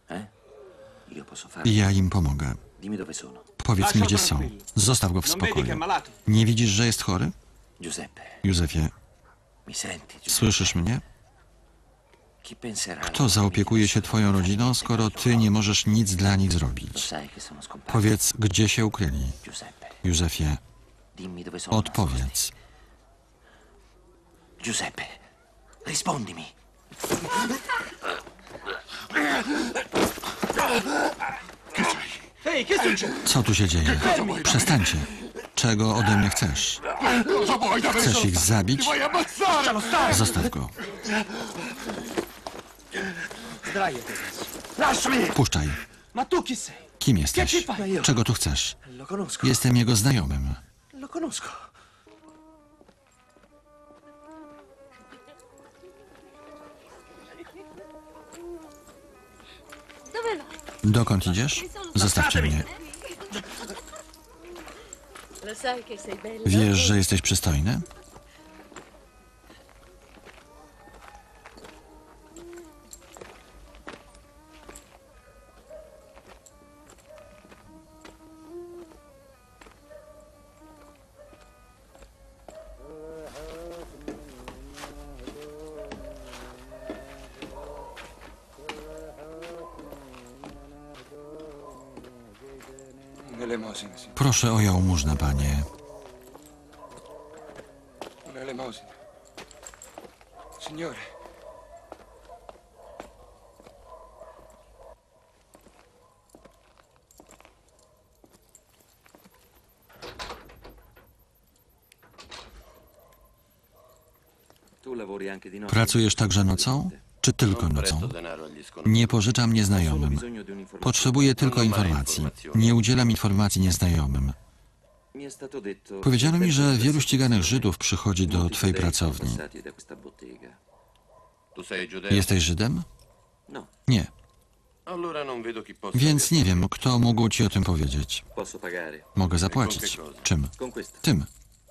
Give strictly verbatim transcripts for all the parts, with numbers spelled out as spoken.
Ja im pomogę. Powiedz mi, gdzie są. Zostaw go w spokoju. Nie widzisz, że jest chory? Józefie, słyszysz mnie? Kto zaopiekuje się twoją rodziną, skoro ty nie możesz nic dla nich zrobić? Powiedz, gdzie się ukryli. Józefie, odpowiedz. Giuseppe, rispondi mi. Co tu się dzieje? Przestańcie. Czego ode mnie chcesz? Chcesz ich zabić? Zostaw go. Puszczaj. Kim jesteś? Czego tu chcesz? Jestem jego znajomym. Dokąd idziesz? Zostawcie mnie. Wiesz, że jesteś przystojny? Proszę o jałmużnę, panie. Signore. Pracujesz także nocą? Czy tylko nocą? Nie pożyczam nieznajomym. Potrzebuję tylko informacji. Nie udzielam informacji nieznajomym. Powiedziano mi, że wielu ściganych Żydów przychodzi do twej pracowni. Jesteś Żydem? Nie. Więc nie wiem, kto mógł ci o tym powiedzieć. Mogę zapłacić. Czym? Tym.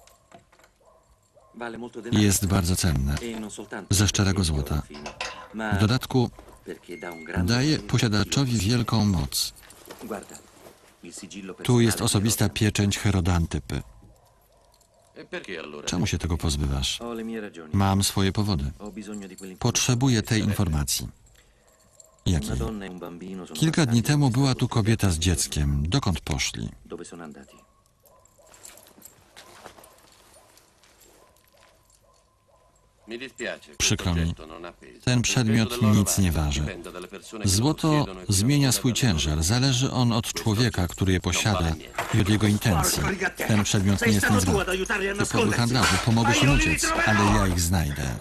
Jest bardzo cenne. Ze szczerego złota. W dodatku daje posiadaczowi wielką moc. Tu jest osobista pieczęć Herodantypy. Czemu się tego pozbywasz? Mam swoje powody. Potrzebuję tej informacji. Jakiej? Kilka dni temu była tu kobieta z dzieckiem. Dokąd poszli? Przykro mi. Ten przedmiot nic nie waży. Złoto zmienia swój ciężar. Zależy on od człowieka, który je posiada i od jego intencji. Ten przedmiot nie jest nic wart. Ty podły handlarzu, pomogłeś im uciec, ale ja ich znajdę.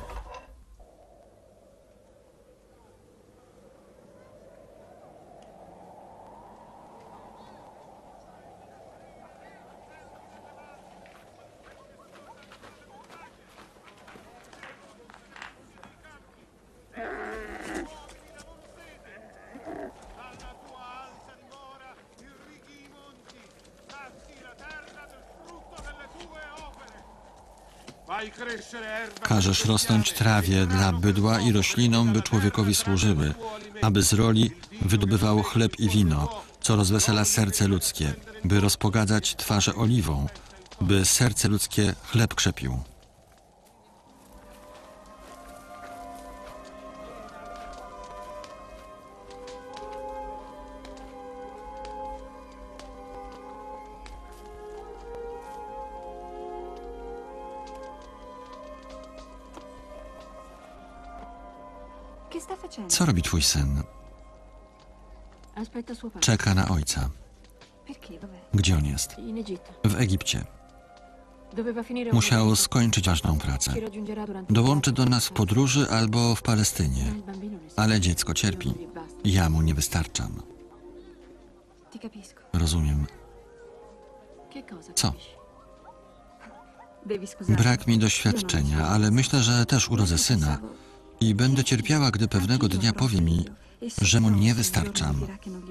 Każesz rosnąć trawie dla bydła i roślinom, by człowiekowi służyły, aby z roli wydobywało chleb i wino, co rozwesela serce ludzkie, by rozpogadzać twarze oliwą, by serce ludzkie chleb krzepił. Co robi twój syn? Czeka na ojca. Gdzie on jest? W Egipcie. Musiał skończyć ważną pracę. Dołączy do nas w podróży albo w Palestynie. Ale dziecko cierpi. Ja mu nie wystarczam. Rozumiem. Co? Brak mi doświadczenia, ale myślę, że też urodzę syna. I będę cierpiała, gdy pewnego dnia powie mi, że mu nie wystarczam.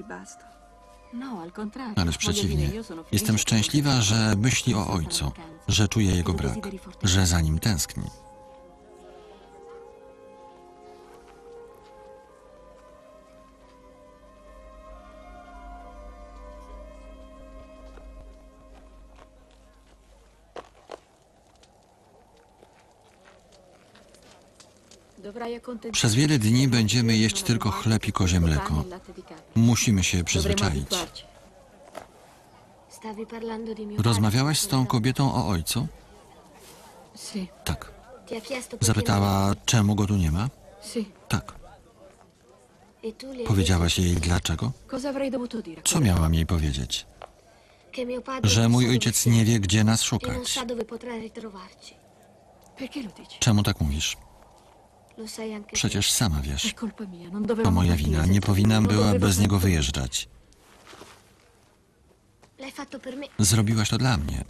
Ależ przeciwnie. Jestem szczęśliwa, że myśli o ojcu, że czuje jego brak, że za nim tęskni. Przez wiele dni będziemy jeść tylko chleb i kozie mleko. Musimy się przyzwyczaić. Rozmawiałaś z tą kobietą o ojcu? Tak. Zapytała, czemu go tu nie ma? Tak. Powiedziałaś jej dlaczego? Co miałam jej powiedzieć? Że mój ojciec nie wie, gdzie nas szukać. Czemu tak mówisz? Przecież sama wiesz. To moja wina. Nie powinnam była bez niego wyjeżdżać. Zrobiłaś to dla mnie.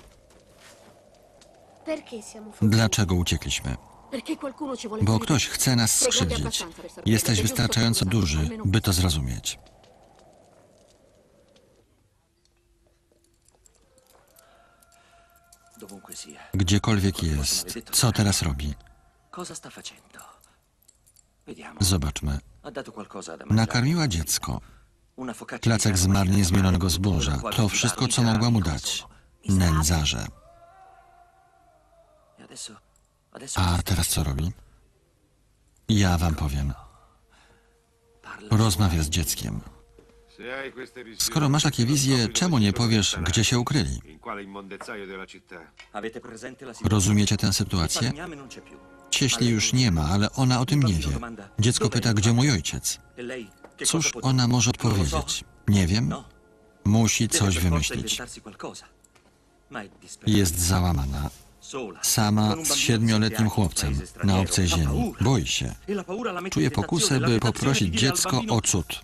Dlaczego uciekliśmy? Bo ktoś chce nas skrzywdzić. Jesteś wystarczająco duży, by to zrozumieć. Gdziekolwiek jest, co teraz robi? Zobaczmy. Nakarmiła dziecko. Placek z marnie zmienionego zboża. To wszystko, co mogła mu dać. Nędzarze. A teraz co robi? Ja wam powiem. Rozmawia z dzieckiem. Skoro masz takie wizje, czemu nie powiesz, gdzie się ukryli? Rozumiecie tę sytuację? Cieśli już nie ma, ale ona o tym nie wie. Dziecko pyta, gdzie mój ojciec. Cóż ona może odpowiedzieć? Nie wiem. Musi coś wymyślić. Jest załamana. Sama z siedmioletnim chłopcem na obcej ziemi. Boi się. Czuje pokusę, by poprosić dziecko o cud.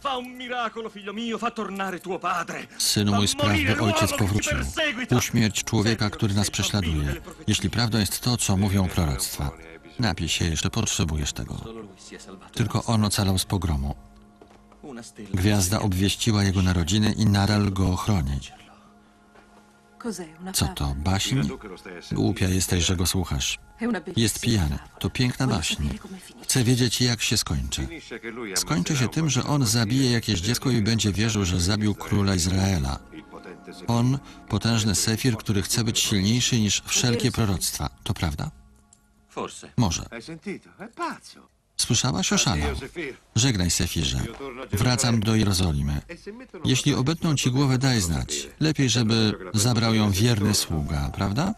Synu mój, spraw, by ojciec powrócił. Uśmierć człowieka, który nas prześladuje. Jeśli prawdą jest to, co mówią proroctwa. Napij się jeszcze, potrzebujesz tego. Tylko on ocalał z pogromu. Gwiazda obwieściła jego narodziny i nadal go ochroni. Co to, baśń? Głupia jesteś, że go słuchasz. Jest pijany. To piękna baśń. Chcę wiedzieć, jak się skończy. Skończy się tym, że on zabije jakieś dziecko i będzie wierzył, że zabił króla Izraela. On, potężny Sefir, który chce być silniejszy niż wszelkie proroctwa. To prawda? Może. Słyszałaś? Oszalał. Żegnaj, Sefirze. Wracam do Jerozolimy. Jeśli obetną ci głowę, daj znać. Lepiej, żeby zabrał ją wierny sługa, prawda?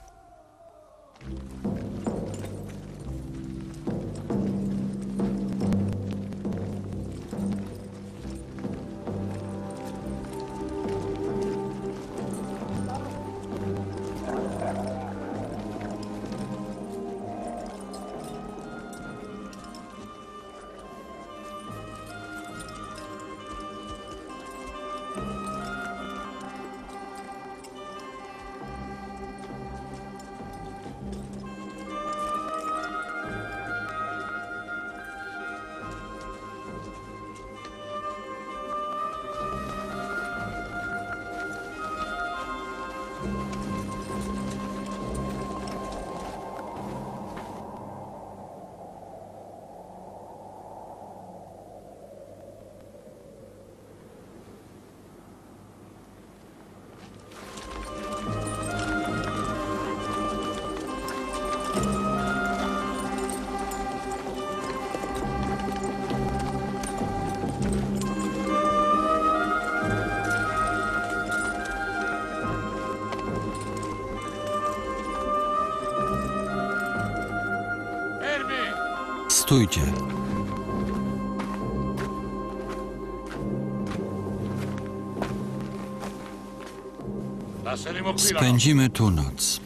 Stójcie. Spędzimy tu noc.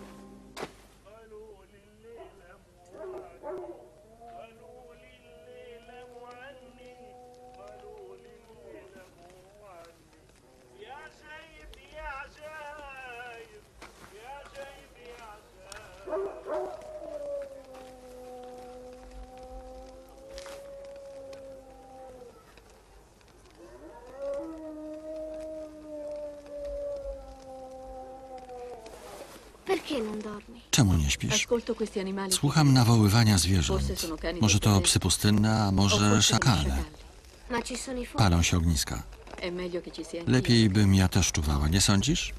Czemu nie śpisz? Słucham nawoływania zwierząt. Może to psy pustynne, a może szakale. Palą się ogniska. Lepiej bym ja też czuwała, nie sądzisz?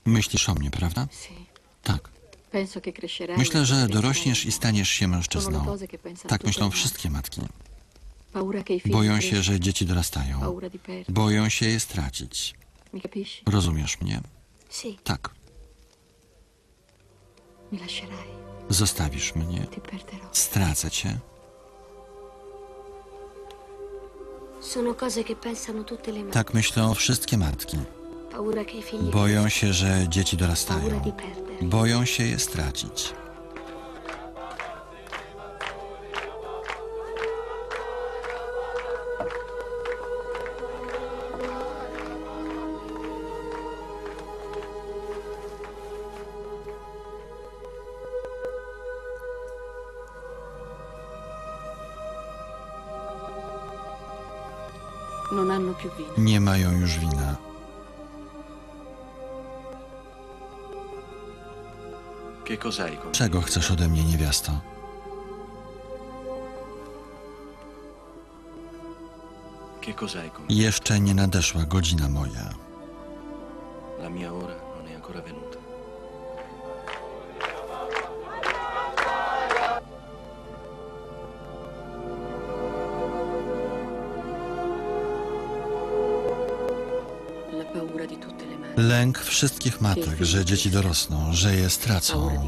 Myślisz o mnie, prawda? Tak. Myślę, że dorośniesz i staniesz się mężczyzną. Tak myślą wszystkie matki. Boją się, że dzieci dorastają. Boją się je stracić. Rozumiesz mnie? Tak. Zostawisz mnie. Stracę cię. Tak myślą wszystkie matki. Boją się, że dzieci dorastają. Boją się je stracić. Nie mają już wina. Czego chcesz ode mnie, niewiasto? Jeszcze nie nadeszła godzina moja. Lęk wszystkich matek, że dzieci dorosną, że je stracą.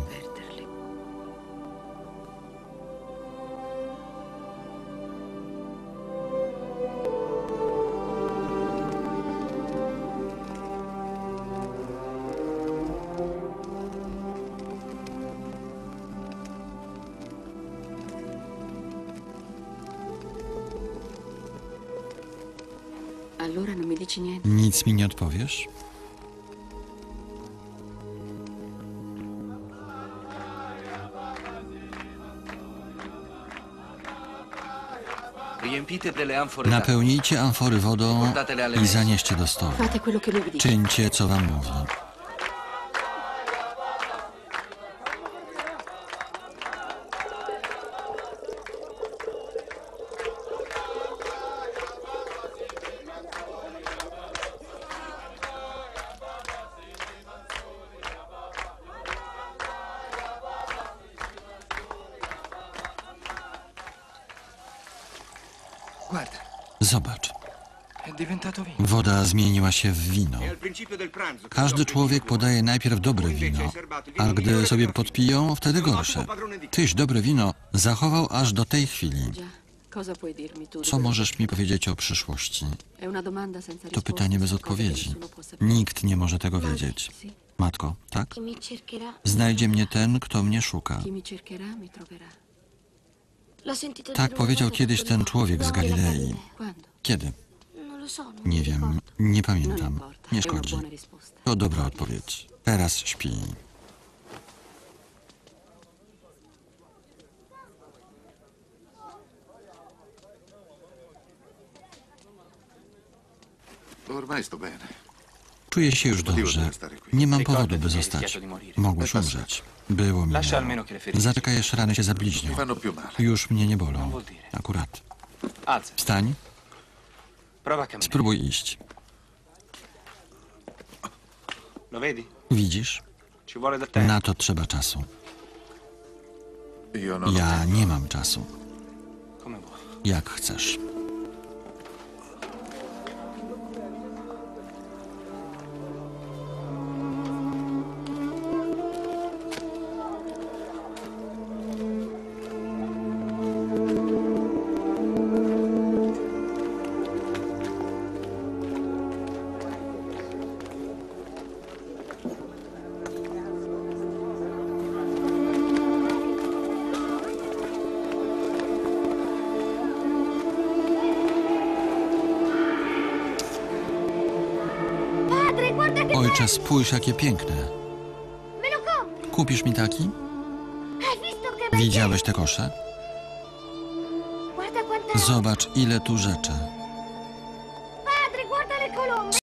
Nic mi nie odpowiesz? Napełnijcie amfory wodą i zanieście do stołu. Czyńcie, co wam mówi. Zobacz. Woda zmieniła się w wino. Każdy człowiek podaje najpierw dobre wino, a gdy sobie podpiją, wtedy gorsze. Tyś dobre wino zachował aż do tej chwili. Co możesz mi powiedzieć o przyszłości? To pytanie bez odpowiedzi. Nikt nie może tego wiedzieć. Matko, tak? Znajdzie mnie ten, kto mnie szuka. Tak powiedział kiedyś ten człowiek z Galilei. Kiedy? Nie wiem, nie pamiętam. Nie szkodzi. To dobra odpowiedź. Teraz śpi. Czuję się już dobrze. Nie mam powodu, by zostać. Mogłeś umrzeć. Było mi miło. Zaczekaj, jeszcze rany się zabliźnią. Już mnie nie bolą. Akurat. Wstań. Spróbuj iść. Widzisz? Na to trzeba czasu. Ja nie mam czasu. Jak chcesz. Ojcze, spójrz, jakie piękne. Kupisz mi taki? Widziałeś te kosze? Zobacz, ile tu rzeczy.